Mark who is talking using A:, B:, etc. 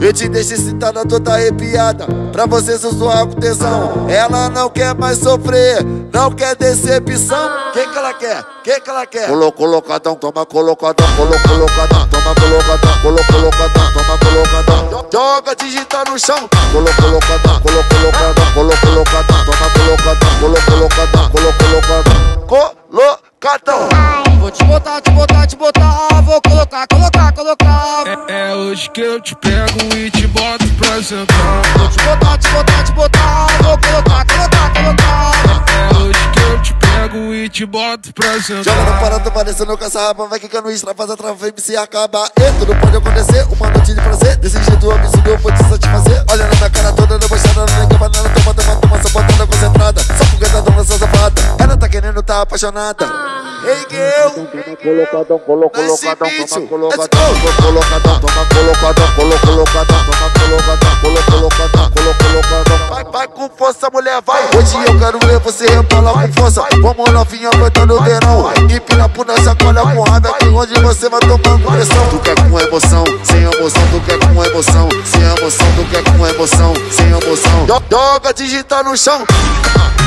A: Eu te deixo excitada, toda arrepiada, pra você sussurrar com tesão. Ela não quer mais sofrer, não quer decepção. Quem que ela quer? Quem que ela quer? Colocadão, toma colocadão, colocadão, toma colocadão, colocadão, toma colocadão. Joga digital no chão. Colocadão, colocadão, colocadão, toma colocadão, colocadão, colocadão.
B: Vou te botar, vou colocar.
C: É hoje que eu te pego e te boto pra sentar.
B: Vou te botar, vou colocar.
C: É hoje que eu te pego e te boto pra sentar.
A: Joga no parado, parecendo caça-rapa, vai quicando extra, faz a trava, vem se acaba. E tudo pode acontecer, uma noite de prazer. Desse jeito absurdo eu vou te satisfazer. Olha na minha cara toda debochada, não tem banana, toma, só botada concentrada. Só porque tá dando essa safada, ela tá querendo, tá apaixonada. Ei, girl!
D: Colocadão, toma colocadão,
A: colocadão,
D: toma colocadão, colocadão.
A: Vai com força, mulher, vai. Hoje eu quero ver você rebolar com força. Vamos novinha aguentando o verão. Empina por nessa sacola com raiva, que hoje você vai tomando pressão. Tu quer com emoção, sem emoção, tu quer com emoção, sem emoção, tu quer com emoção, sem emoção. Joga digital no chão.